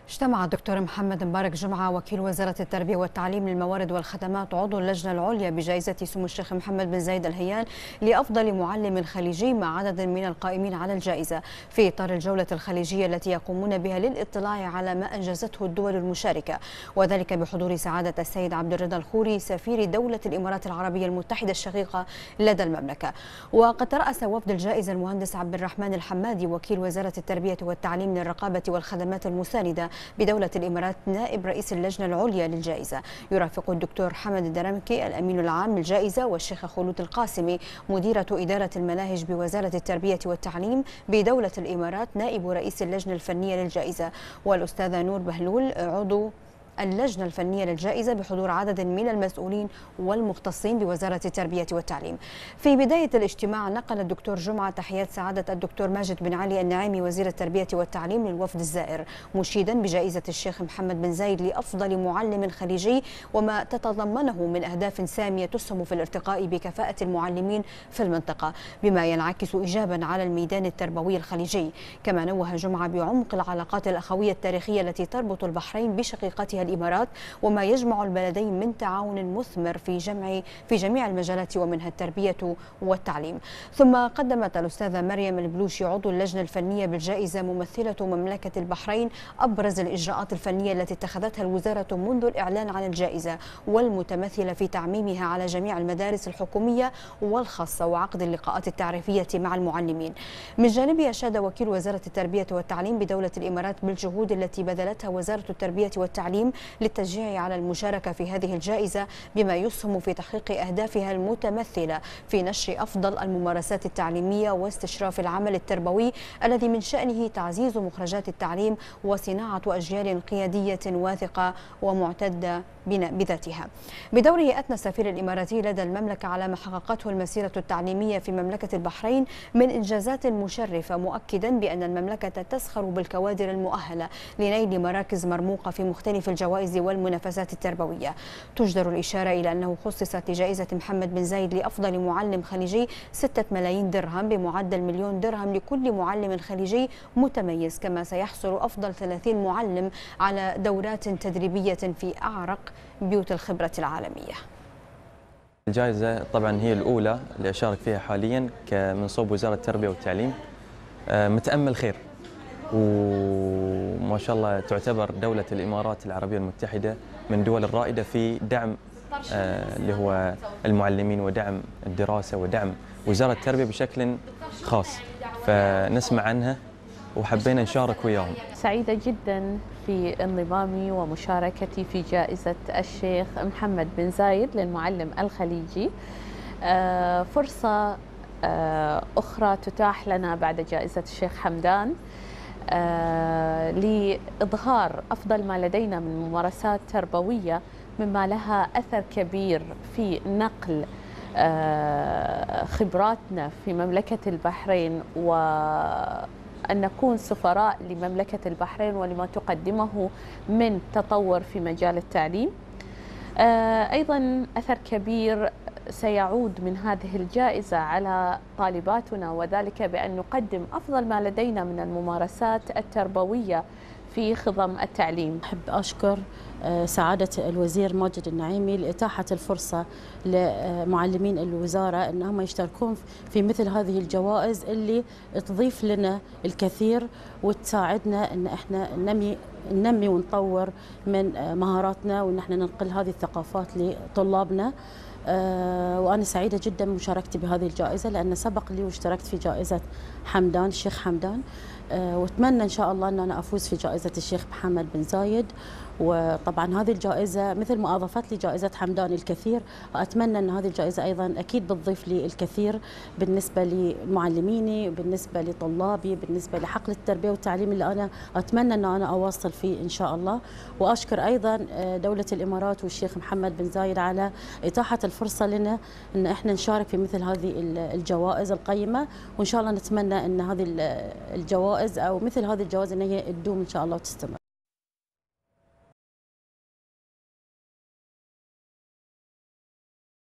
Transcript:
اجتمع الدكتور محمد مبارك جمعة وكيل وزارة التربية والتعليم للموارد والخدمات عضو اللجنة العليا بجائزة سمو الشيخ محمد بن زايد الهيان لأفضل معلم خليجي مع عدد من القائمين على الجائزة في إطار الجولة الخليجية التي يقومون بها للاطلاع على ما أنجزته الدول المشاركة، وذلك بحضور سعادة السيد عبد الرضا الخوري سفير دولة الإمارات العربية المتحدة الشقيقة لدى المملكة. وقد ترأس وفد الجائزة المهندس عبد الرحمن الحمادي وكيل وزارة التربية والتعليم للرقابة والخدمات المساندة بدولة الإمارات نائب رئيس اللجنة العليا للجائزة. يرافق الدكتور حمد الدرمكي الأمين العام للجائزة والشيخ خلود القاسمي مديرة إدارة المناهج بوزارة التربية والتعليم بدولة الإمارات نائب رئيس اللجنة الفنية للجائزة، والأستاذة نور بهلول عضو اللجنة الفنية للجائزة بحضور عدد من المسؤولين والمختصين بوزارة التربية والتعليم. في بداية الاجتماع نقل الدكتور جمعة تحيات سعادة الدكتور ماجد بن علي النعيمي وزير التربية والتعليم للوفد الزائر، مشيدا بجائزة الشيخ محمد بن زايد لأفضل معلم خليجي وما تتضمنه من أهداف سامية تسهم في الارتقاء بكفاءة المعلمين في المنطقة بما ينعكس إيجابا على الميدان التربوي الخليجي. كما نوه جمعة بعمق العلاقات الأخوية التاريخية التي تربط البحرين بشقيقتها الإمارات وما يجمع البلدين من تعاون مثمر في جميع المجالات ومنها التربية والتعليم. ثم قدمت الأستاذة مريم البلوشي عضو اللجنة الفنية بالجائزة ممثلة مملكة البحرين أبرز الإجراءات الفنية التي اتخذتها الوزارة منذ الإعلان عن الجائزة والمتمثلة في تعميمها على جميع المدارس الحكومية والخاصة وعقد اللقاءات التعريفية مع المعلمين. من جانبه أشاد وكيل وزارة التربية والتعليم بدولة الإمارات بالجهود التي بذلتها وزارة التربية والتعليم للتشجيع على المشاركة في هذه الجائزة بما يسهم في تحقيق أهدافها المتمثلة في نشر أفضل الممارسات التعليمية واستشراف العمل التربوي الذي من شأنه تعزيز مخرجات التعليم وصناعة أجيال قيادية واثقة ومعتدة بذاتها. بدوره أثنى السفير الإماراتي لدى المملكة على ما حققته المسيرة التعليمية في مملكة البحرين من إنجازات مشرفة، مؤكدا بأن المملكة تسخر بالكوادر المؤهلة لنيل مراكز مرموقة في مختلف الجوائز والمنافسات التربوية. تجدر الإشارة إلى أنه خصصت لجائزة محمد بن زايد لأفضل معلم خليجي 6 ملايين درهم بمعدل 1,000,000 درهم لكل معلم خليجي متميز، كما سيحصل أفضل 30 معلم على دورات تدريبية في أعرق بيوت الخبرة العالمية. الجائزة طبعا هي الأولى اللي أشارك فيها حاليا من صوب وزارة التربية والتعليم. متأمل خير، وما شاء الله تعتبر دولة الإمارات العربية المتحدة من الدول الرائدة في دعم اللي هو المعلمين ودعم الدراسة ودعم وزارة التربية بشكل خاص، فنسمع عنها وحبينا نشارك وياهم. سعيدة جدا في انضمامي ومشاركتي في جائزة الشيخ محمد بن زايد للمعلم الخليجي، فرصة أخرى تتاح لنا بعد جائزة الشيخ حمدان لإظهار أفضل ما لدينا من ممارسات تربوية مما لها أثر كبير في نقل خبراتنا في مملكة البحرين وأن نكون سفراء لمملكة البحرين ولما تقدمه من تطور في مجال التعليم. أيضا أثر كبير سيعود من هذه الجائزة على طالباتنا، وذلك بأن نقدم أفضل ما لدينا من الممارسات التربوية في خضم التعليم. أحب أشكر سعادة الوزير ماجد النعيمي لإتاحة الفرصة لمعلمين الوزارة أنهم يشتركون في مثل هذه الجوائز اللي تضيف لنا الكثير وتساعدنا أن احنا ننمي ونطور من مهاراتنا وأن احنا ننقل هذه الثقافات لطلابنا. وأنا سعيدة جدا بمشاركتي بهذه الجائزة لأن سبق لي واشتركت في جائزة حمدان الشيخ حمدان، وأتمنى إن شاء الله أن أنا أفوز في جائزة الشيخ محمد بن زايد. وطبعا هذه الجائزة مثل ما أضافت لي جائزة حمدان الكثير، أتمنى أن هذه الجائزة أيضا أكيد بتضيف لي الكثير بالنسبة لمعلميني، بالنسبة لطلابي، بالنسبة لحقل التربية والتعليم اللي أنا أتمنى أن أنا أواصل فيه إن شاء الله. وأشكر أيضا دولة الإمارات والشيخ محمد بن زايد على إتاحة الفرصة لنا أن إحنا نشارك في مثل هذه الجوائز القيمة، وإن شاء الله نتمنى أن هذه الجوائز أو مثل هذه الجوائز أن هي تدوم إن شاء الله وتستمر.